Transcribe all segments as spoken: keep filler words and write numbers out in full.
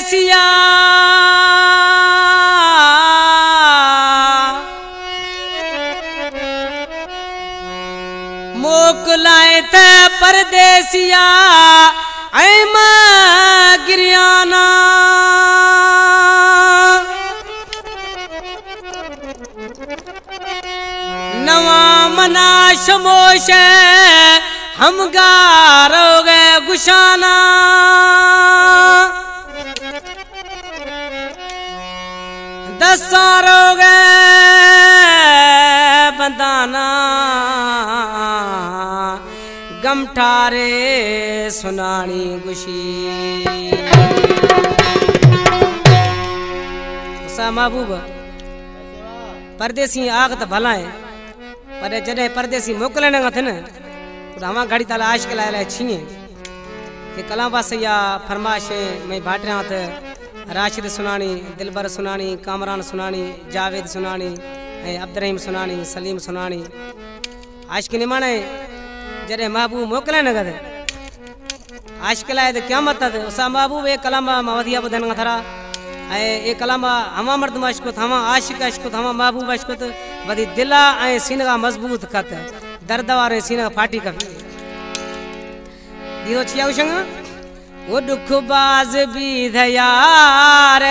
परदेसिया मोकलाए थे परदेसिया ऐम गिरियाना नवा मना शमोश हम गारोगे गुशाना दसारोगे बंदाना गमठारे सुनानी गुशी सा महबूब परदेसी आग तो भला है पर जडे परदेसी मोकलने का थे न हमा गाड़ी ताला आश के लाए छीने ये कलाम बासैया फरमाश मैं बाट रहा था राशिद सुनानी दिलबर सुनानी कामरान सुनानी जावेद सुनानी अब्दुर्रहीम सुनानी सलीम सुनानी आश के निमाने जरे महबूब मोकले न गदे आश के लाए क्या मत उसा महबूब एक कलाम मवदिया बदन थरा ए एक कलाम हमा मर्द मशकुत हमा आशिक अशकुत हमा महबूब अशकुत बदी दिला ए सीना मजबूत कत दर्द वारे सीना फाटी कर दियो छिया उशंग वो दुख बाज भी धयार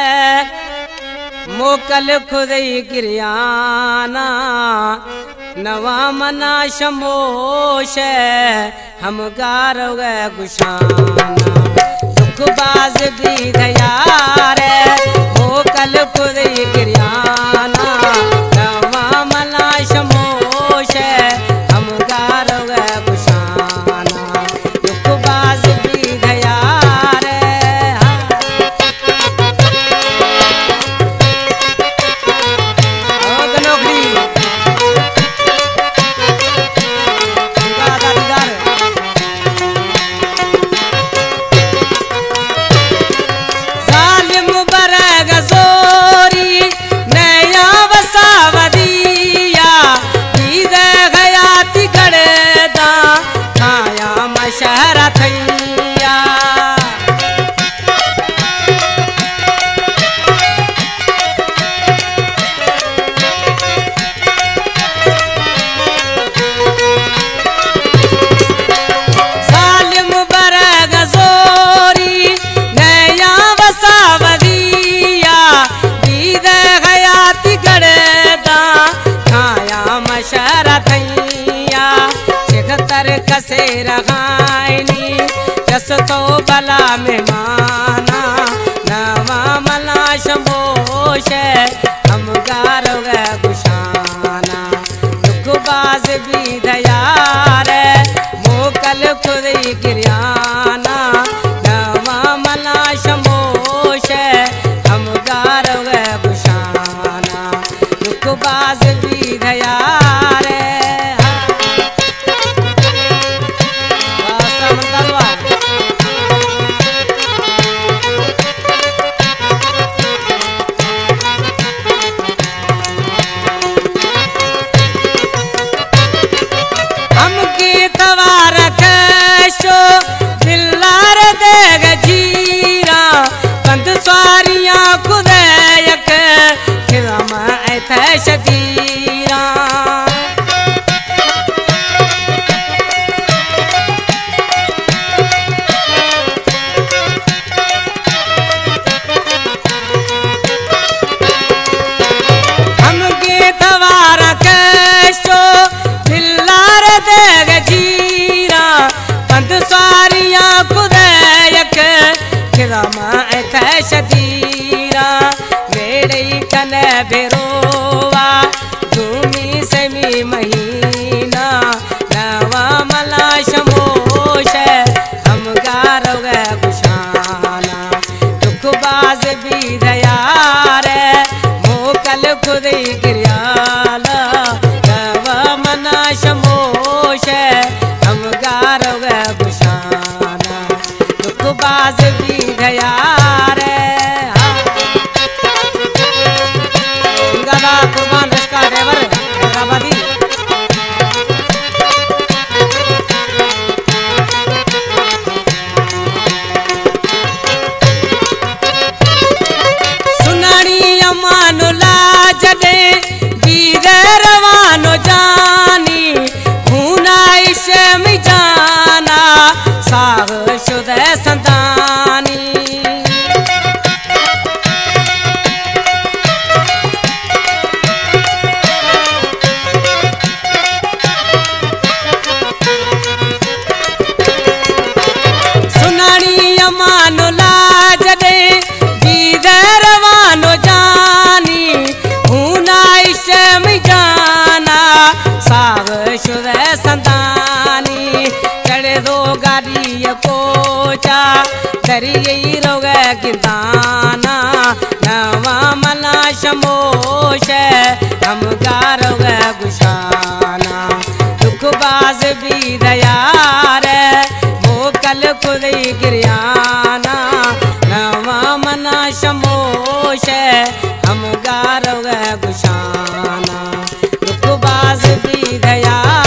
मोकल खुदई गिरियाना नवा मना शमोश हम गारोगे गुशाना दुख बाज भी धयार मोकल खुदई गिरियाना नवा मना शमोश हम गारोगे गुशाना दुख बाज भी धयार कसे रहायनी जस तो भला मेहमाना नवा मला शमोश हम गारोगे गुशाना दुख बाज भी धयार मोकल खुदई गिरियाना नवा मला शमोश हम गारोगे गुशाना दुख बाज भी धयार शतीरा हम गीत वार कैशो दिलार देग जीरा पंद सारिया खुदैक खिदमा ऐत शतीरा वेड़ई कने भेरोवा धूमी सेमी महीना नवा मला शमोश हम गारोगे गुशाना दुख बाज भी धयार मोकल खुदई गिरियाला नवा मना शमोश हम गारोगे गुशाना दुख बाज भी धयार कुर्बान रश्का ड्राइवर हैदराबादी जानी चढ़े दो गाड़ी कोचा दरिये रोग किताना नवा मना शमोश हम गारोग गुशाना दुख बाज भी दयार वो कल खुद गिरियाना नवा मना शमोश हम गारोग गुशाना दुख बाज भी दयार